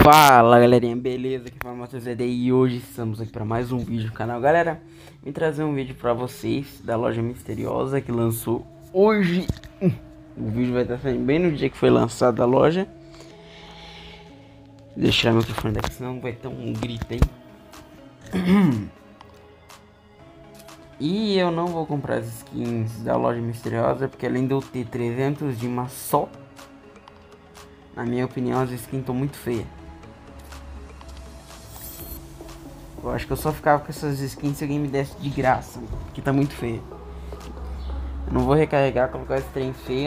Fala galerinha, beleza? Aqui é o Matheus ED e hoje estamos aqui para mais um vídeo no canal. Galera, vim trazer um vídeo para vocês da loja misteriosa que lançou hoje. O vídeo vai estar saindo bem no dia que foi lançada a loja. Deixa eu tirar meu microfone daqui, senão vai ter um grito aí. E eu não vou comprar as skins da loja misteriosa, porque além de eu ter 300 de uma só, na minha opinião as skins estão muito feias. Eu acho que eu só ficava com essas skins se alguém me desse de graça, porque tá muito feio. Eu não vou recarregar, colocar esse trem feio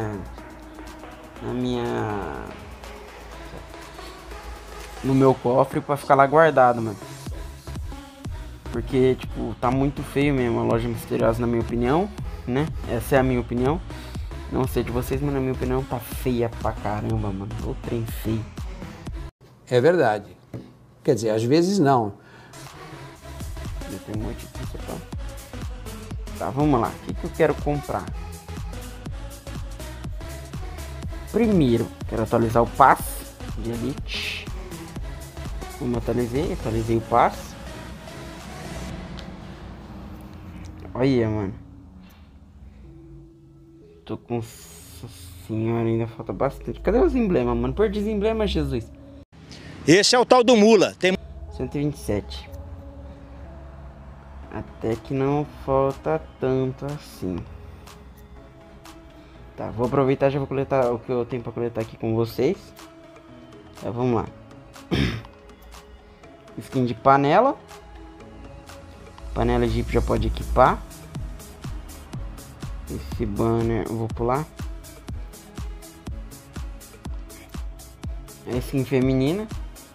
no meu cofre pra ficar lá guardado, mano. Porque, tipo, tá muito feio mesmo a loja misteriosa, na minha opinião, né? Essa é a minha opinião. Não sei de vocês, mas na minha opinião tá feia pra caramba, mano. O trem feio. É verdade. Quer dizer, às vezes não. Tem um monte de coisa pra... Tá, vamos lá. O que eu quero comprar? Primeiro, quero atualizar o passe de Elite. Como atualizei o passe. Olha, mano. Tô com... Nossa senhora, ainda falta bastante. Cadê os emblemas, mano? Perdi os emblemas, Jesus. Esse é o tal do Mula. Tem 127. Até que não falta tanto assim. Tá, vou aproveitar e já vou coletar o que eu tenho pra coletar aqui com vocês. Tá, vamos lá. Skin de panela. Panela Jeep já pode equipar. Esse banner eu vou pular. A skin feminina.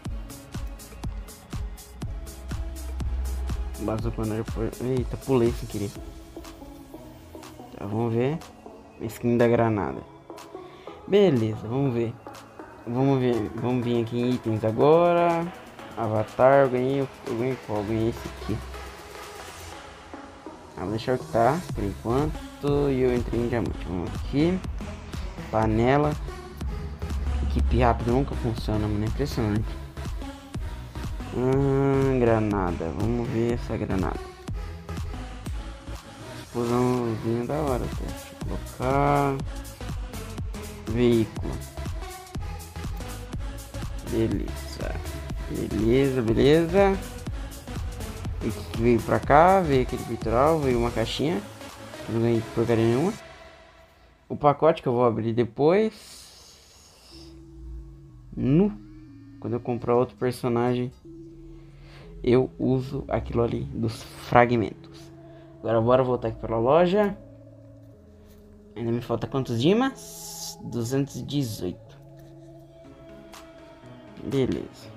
Bazuca, eita, pulei sem querer. Tá, vamos ver. Skin da granada. Beleza, vamos ver. Vamos vir aqui em itens agora. Avatar, eu ganhei qual? Eu ganhei esse aqui. Vou deixar o que tá, por enquanto. E eu entrei em diamante. Vamos aqui. Panela. Equipe rápida nunca funciona, mano. É impressionante. Granada. Vamos ver essa granada. Explosãozinha da hora. Tá? Deixa eu colocar. Veículo. Beleza. Esse veio pra cá. Veio aquele peitoral. Veio uma caixinha. Não ganhei porcaria nenhuma. O pacote que eu vou abrir depois. Quando eu comprar outro personagem, eu uso aquilo ali dos fragmentos. Agora bora voltar aqui para a loja. Ainda me falta quantos dimas? 218. Beleza.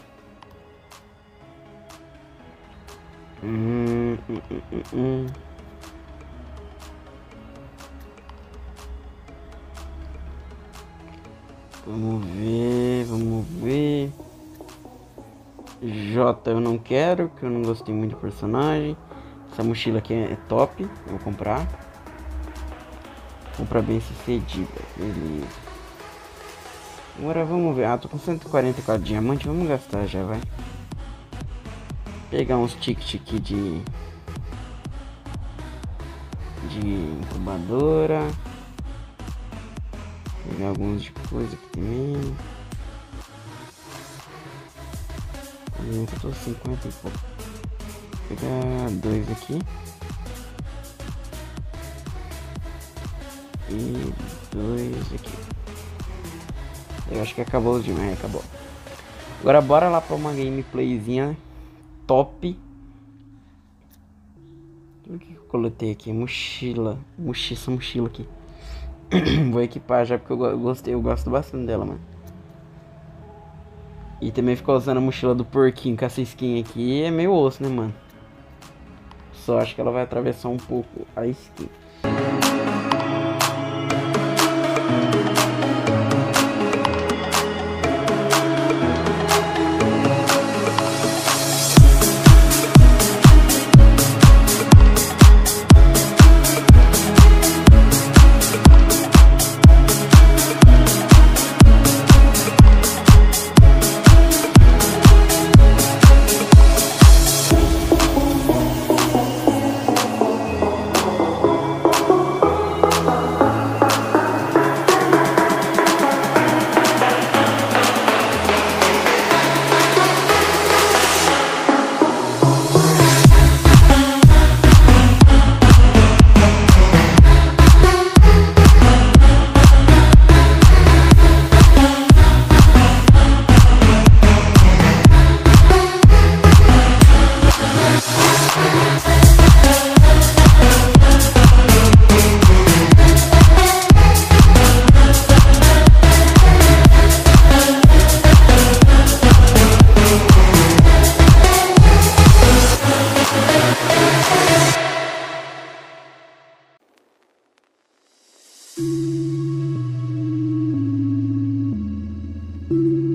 Vamos ver. J eu não quero, que eu não gostei muito do personagem. Essa mochila aqui é top, eu vou comprar. Compra bem sucedida, beleza. Agora vamos ver, tô com 144 diamantes, vamos gastar já, vai. Pegar uns tickets aqui de incubadora. Pegar alguns de coisa aqui também. Eu tô 50 e pouco. Vou pegar dois aqui. E dois aqui. Eu acho que acabou os demais, acabou. Agora bora lá pra uma gameplayzinha top. O que eu coletei aqui? Mochila. Essa mochila aqui. Vou equipar já porque eu gosto bastante dela, mano. E também ficar usando a mochila do porquinho com essa skin aqui é meio osso, né, mano? Só acho que ela vai atravessar um pouco a skin. Valeu.